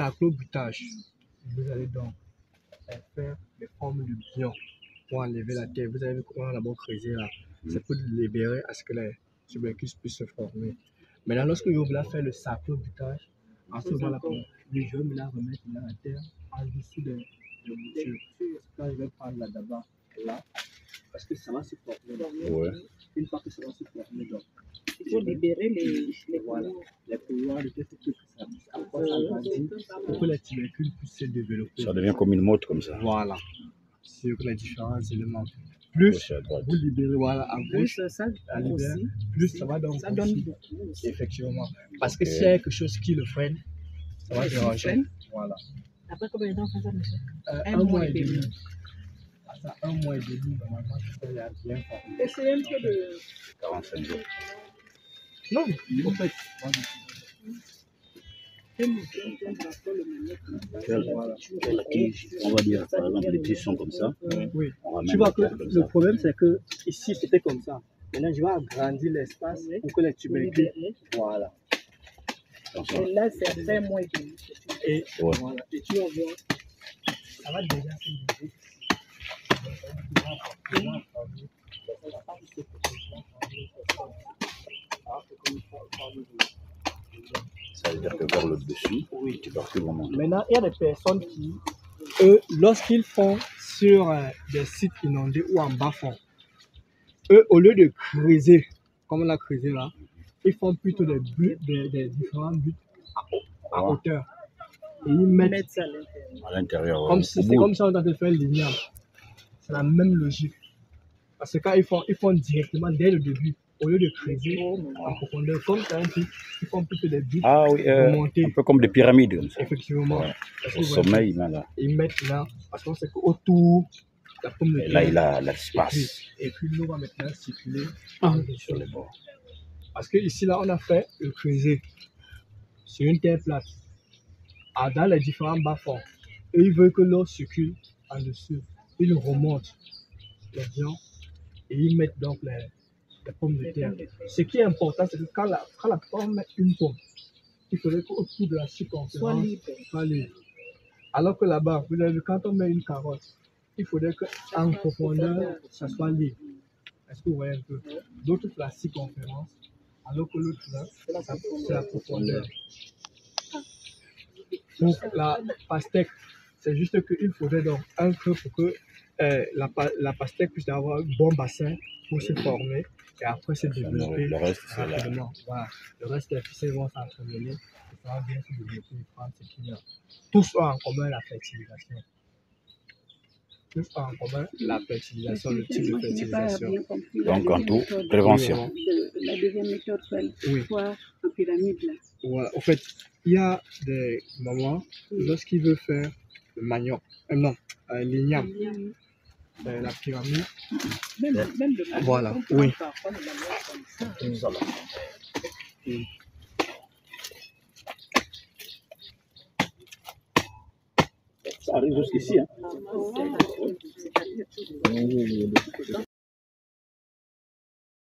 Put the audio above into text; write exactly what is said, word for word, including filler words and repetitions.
saclo-butage. Vous allez donc faire des formes de bion pour enlever la terre. Vous avez vu qu'on a d'abord creusé là. C'est pour libérer à ce que les tubercules puissent se former. Maintenant, lorsque vous voulez faire le saclo-butage, en ce moment-là, je vais me la remettre dans la terre en dessous de la bouture. Là, je vais prendre là d'abord, là, parce que ça va se former. Ouais. Une fois que ça va se former, donc, il faut libérer les, les voilà, les couloirs de telle sorte que ça puisse encore s'agrandir pour que les tubercules puissent se développer. Ça devient comme une motte comme ça. Voilà, sur les différents éléments. Plus vous libérez, voilà, à gauche, ça, à l'hiver, plus ça va donc ça donne beaucoup. Effectivement. Parce que s'il y a quelque chose qui le freine, ça va déranger. Voilà. Après combien de temps ça, monsieur? Euh, un, un mois et demi. Ça, un mois et demi, normalement, ça y a bien formé. Essayez un peu de... quarante-cinq jours. Non, en fait. Quelle tige, on va dire, par exemple, les tiges sont comme ça. Oui. Tu vois que le problème, c'est que ici, c'était comme ça. Maintenant, je vais agrandir l'espace pour que les tubercules. Voilà. Et là, c'est très moins de... Et, ouais. Voilà. Et tu vas voir, ça va déjà se lever. Ça veut dire que vers le dessus, oui, tu vas plus vraiment. Maintenant, il y a des personnes qui, eux, lorsqu'ils font sur euh, des sites inondés ou en bas-fond, eux, au lieu de creuser, comme on a creusé là, ils font plutôt des, buts, des, des différents buts à, à hauteur. Et ils mettent, mettent ça à l'intérieur. Comme si c'est comme ça on a fait le lignard. C'est la même logique. Parce que quand ils font, ils font directement dès le début, au lieu de creuser en profondeur, comme ça, ils font plutôt des buts ah, oui, euh, un peu comme des pyramides. Comme ça. Effectivement. Ouais. Au sommet, ils mettent là. Ils mettent là, parce qu'on sait qu'autour, la pomme de terre. Là, il a l'espace. Et puis, l'eau va maintenant circuler ah, sur les bords. Parce que ici, là, on a fait le creuset sur une terre plate. Ah, dans les différents bas-fonds. Et ils veulent que l'eau circule en dessous. Ils remontent les bions et ils mettent donc les, les pommes de terre. Ce qui est important, c'est que quand la, quand la pomme met une pomme, il faudrait qu'autour de la circonférence soit libre. Alors que là-bas, vous avez vu, quand on met une carotte, il faudrait qu'en profondeur, ça soit libre. Est-ce que vous voyez un peu? D'autres, c'est la circonférence, alors que l'autre, c'est la profondeur. Pour la pastèque, c'est juste qu'il faudrait donc un creux pour que euh, la, la pastèque puisse avoir un bon bassin pour se former et après se développer. Le reste, c'est là. Voilà. Le reste des ficelles vont s'entremêler et ça va bien se développer et prendre ce qu'il y a. Tous ont en commun la fertilisation. Tous ont en commun la fertilisation, le type de fertilisation. Donc en tout, prévention. La deuxième méthode, c'est oui. Quoi, en pyramide là. Voilà. En fait, il y a des moments lorsqu'il veut faire le manioc, euh, non, euh, l'igname, euh, la pyramide. Même, même le manioc, voilà, oui. Ça, là. Oui. Ça arrive jusqu'ici. Hein.